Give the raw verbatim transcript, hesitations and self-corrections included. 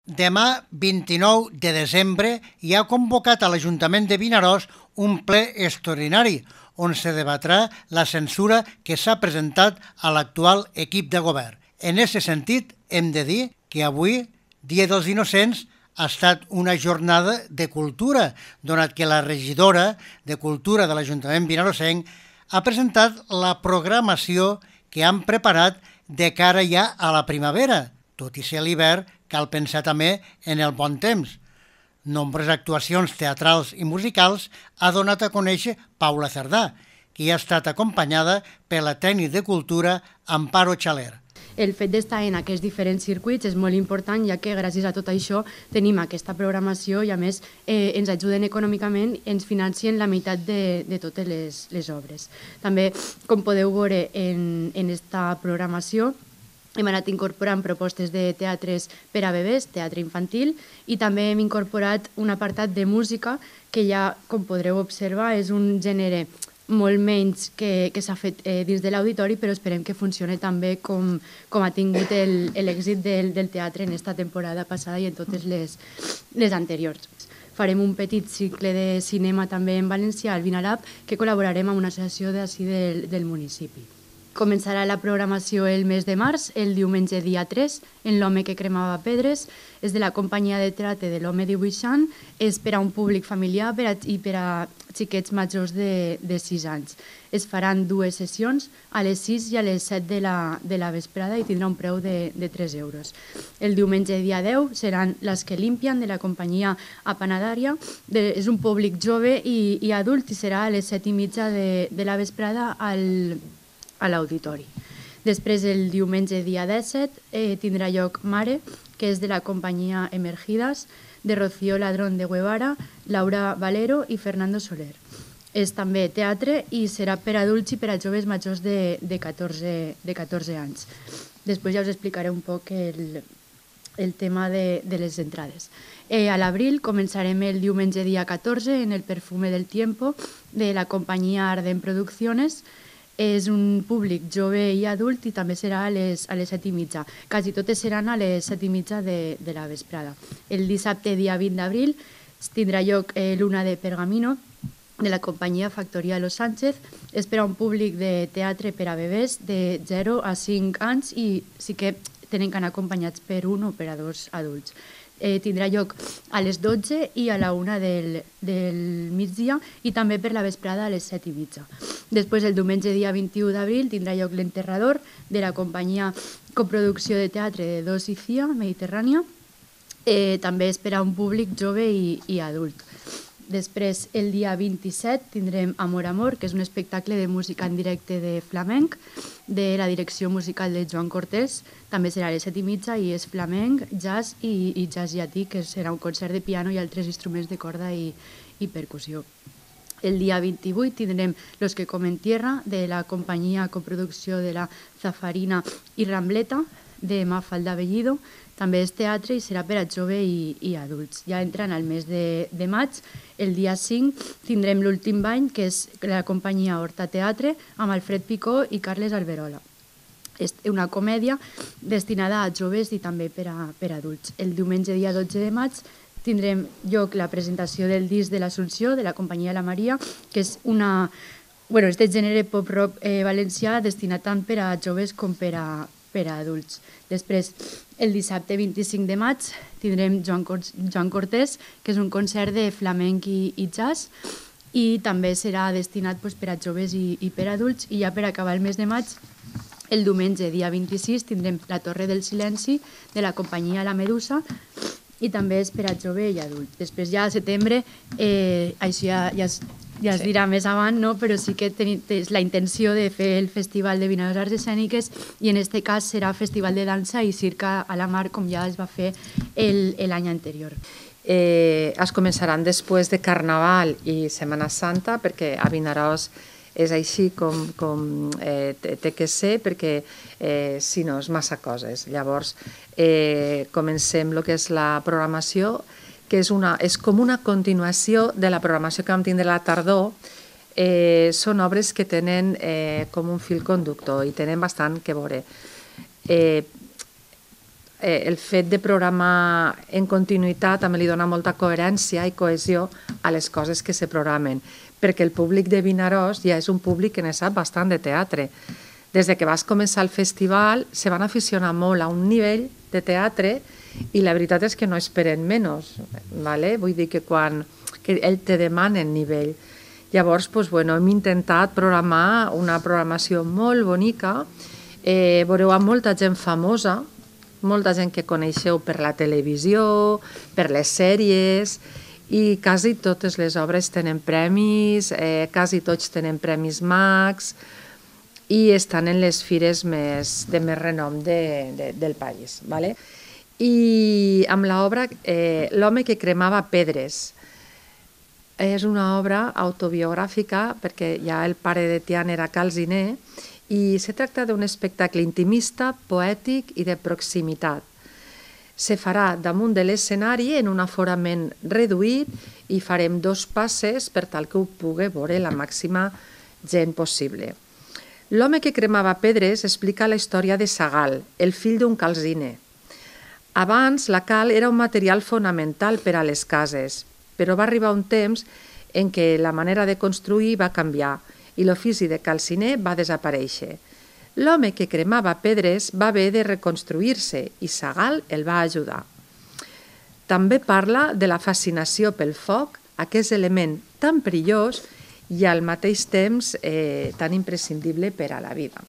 Demà, vint-i-nou de desembre, hi ha convocat a l'Ajuntament de Vinaròs un ple extraordinari on se debatrà la censura que s'ha presentat a l'actual equip de govern. En aquest sentit, hem de dir que avui, Dia dels Innocents, ha estat una jornada de cultura, donat que la regidora de Cultura de l'Ajuntament vinaròsenc ha presentat la programació que han preparat de cara ja a la primavera. Tot i ser l'hivern, cal pensar també en el bon temps. Nombroses actuacions teatrals i musicals ha donat a conèixer Paula Cerdà, que ha estat acompanyada per la tècnic de cultura Amparo Xaler. El fet d'estar en aquests diferents circuits és molt important, ja que gràcies a tot això tenim aquesta programació i a més eh, ens ajuden econòmicament i ens financien la meitat de, de totes les, les obres. També, com podeu veure en, en esta programació, hem anat incorporant propostes de teatres per a bebès, teatre infantil, i també hem incorporat un apartat de música que ja, com podreu observar, és un gènere molt menys que, que s'ha fet eh, dins de l'auditori, però esperem que funcioni també com, com ha tingut l'èxit del, del teatre en aquesta temporada passada i en totes les, les anteriors. Farem un petit cicle de cinema també en valencià al Vinalab, que col·laborarem amb una associació d'ací del, del municipi. Començarà la programació el mes de març, el diumenge dia tres, en L'home que cremava pedres. És de la companyia de teatre de l'home dibuixant. És per a un públic familiar per a, i per a xiquets majors de, de sis anys. Es faran dues sessions, a les sis i a les set de la, de la vesprada, i tindrà un preu de, de tres euros. El diumenge dia deu seran Les que limpian, de la companyia Apanadària. De, és un públic jove i, i adult i serà a les set i mitja de, de la vesprada al a l'auditori. Després, el diumenge dia disset, eh, tindrà lloc Mare, que és de la companyia Emergidas, de Rocío Ladrón de Guevara, Laura Valero i Fernando Soler. És també teatre i serà per adults i per a joves majors de, de, catorze, de catorze anys. Després ja us explicaré un poc el, el tema de, de les entrades. Eh, a l'abril començarem el diumenge dia catorze en El perfume del tiempo, de la companyia Arden Producciones. És un públic jove i adult i també serà a les, a les set i mitja. Quasi totes seran a les set i mitja de, de la vesprada. El dissabte, dia vint d'abril, tindrà lloc eh, Luna de Pergamino, de la companyia Factoria Los Sánchez. És per a un públic de teatre per a bebès de zero a cinc anys i sí que tenen que anar acompanyats per un o per a dos adults. Eh, tindrà lloc a les dotze i a la una del, del migdia i també per la vesprada a les set i mitja. Després, el diumenge dia vint-i-u d'abril, tindrà lloc L'Enterrador, de la companyia Coproducció de Teatre de Dos i Cia, Mediterrània. Eh, també és per a un públic jove i, i adult. Després, el dia vint-i-set, tindrem Amor, Amor, que és un espectacle de música en directe de flamenc, de la direcció musical de Joan Cortés. També serà a les set i mitja i és flamenc, jazz i, i jazz llatí, que serà un concert de piano i altres instruments de corda i, i percussió. El dia vint-i-vuit tindrem Los que comen tierra, de la companyia coproducció de la Zafarina i Rambleta, de Mafalda Bellido. També és teatre i serà per a jove i, i adults. Ja entrant al mes de, de maig, el dia cinc, tindrem L'últim bany, que és la companyia Horta Teatre, amb Alfred Picó i Carles Alberola. És una comèdia destinada a joves i també per a, per a adults. El diumenge, dia dotze de maig, tindrem lloc la presentació del disc de l'Assumpció, de la companyia La Maria, que és una... Bueno, és de gènere pop-rock eh, valencià, destinat tant per a joves com per a, per a adults. Després, el dissabte vint-i-cinc de maig, tindrem Joan, Cor Joan Cortés, que és un concert de flamenc i, i jazz, i també serà destinat pues, per a joves i, i per a adults. I ja per acabar el mes de maig, el diumenge, dia vint-i-sis, tindrem La Torre del Silenci, de la companyia La Medusa, i també és per a jove i adult. Després ja a setembre, eh, això ja, ja, es, ja es dirà més avant, no? Però sí que tenim la intenció de fer el Festival de Vinaròs Arts Escèniques i en aquest cas serà Festival de Dansa i Circa a la Mar, com ja es va fer l'any anterior. Eh, es començaran després de Carnaval i Setmana Santa, perquè a Vinaròs és així com, com eh, té que ser, perquè eh, si no és massa coses. Llavors, eh, comencem el que és la programació, que és, una, és com una continuació de la programació que vam tindre a la tardor. Eh, són obres que tenen eh, com un fil conductor i tenen bastant que veure. Eh, eh, el fet de programar en continuïtat també li dona molta coherència i cohesió a les coses que se programen, perquè el públic de Vinaròs ja és un públic que ne sap bastant de teatre. Des de que vas començar el festival se van aficionar molt a un nivell de teatre i la veritat és que no esperen menys, ¿vale? Vull dir que quan que ell te demana el nivell. Llavors, doncs, bueno, hem intentat programar una programació molt bonica. Eh, veureu a molta gent famosa, molta gent que coneixeu per la televisió, per les sèries, i quasi totes les obres tenen premis, eh, quasi tots tenen premis Max, i estan en les fires més, de més renom de, de, del país. ¿Vale? I amb l'obra eh, L'home que cremava pedres. És una obra autobiogràfica perquè ja el pare de Tian era calciner i se tracta d'un espectacle intimista, poètic i de proximitat. Se farà damunt de l'escenari en un aforament reduït i farem dos passes per tal que ho pugui veure la màxima gent possible. L'home que cremava pedres explica la història de Sagal, el fill d'un calciner. Abans la cal era un material fonamental per a les cases, però va arribar un temps en què la manera de construir va canviar i l'ofici de calciner va desaparèixer. L'home que cremava pedres va haver de reconstruir-se i Sagal el va ajudar. També parla de la fascinació pel foc, aquest element tan perillós i al mateix temps eh, tan imprescindible per a la vida.